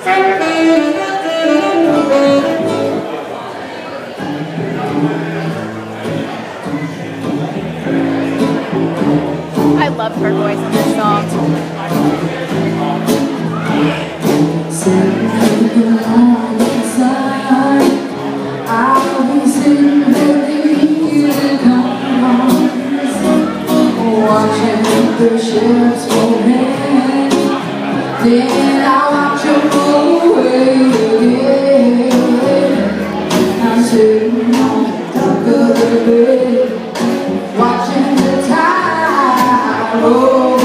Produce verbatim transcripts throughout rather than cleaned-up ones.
I love her voice in this song. I'll be sitting there come on, watching the ships go in. Then I'll watch them go away again. I'm sitting on the dock of the bay, watching the tide roll.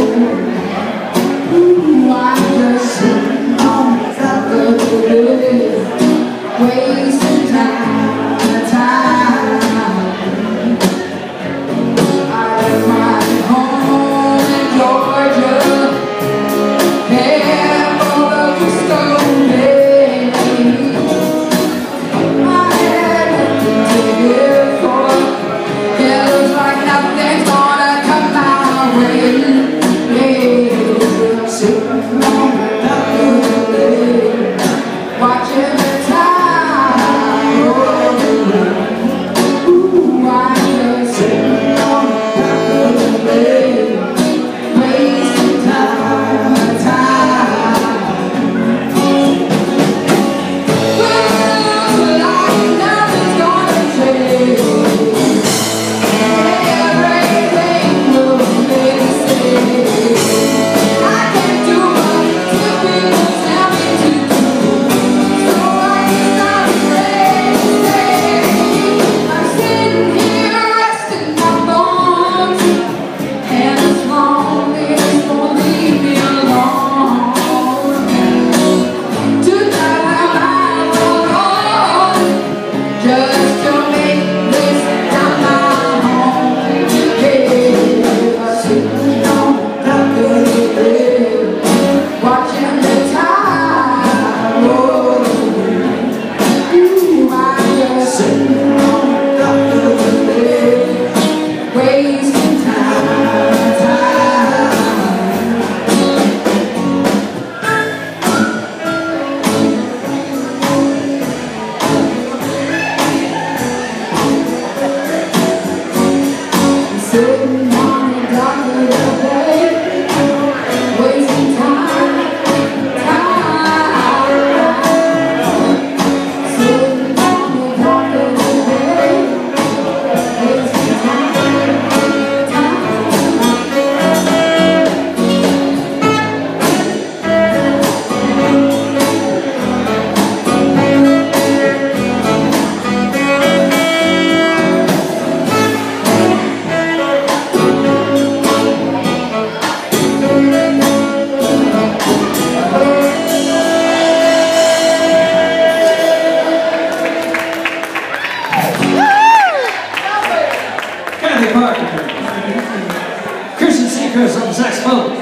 Ooh, I'm just sitting on the dock of the bay, wasting time, time. I left my home in Georgia, head for the stone days. I had nothing to live for. It looks like nothing's gonna come my way. Yeah, sitting on the dock of the bay, watching the tide roll. Ooh, I'm just sitting on the dock of the bay, wasting time, time. Well, like nothing's gonna change. Everything will stay the same. I can't do what the people tell me to do, so I can stop and stay. I'm sitting here resting my bones, and this loneliness won't leave me alone. Tonight I'm out on just to make this town my home. Yeah, sitting on the dock of the bay, watching the tide roll. Ooh, I'm just sitting on the dock of the bay, wasting time, time. Sitting on the dock of the bay, wasting time, time. Sitting on the dock of the bay, wasting time, time. Kathy Parker, Christian Seacrest on the saxophone.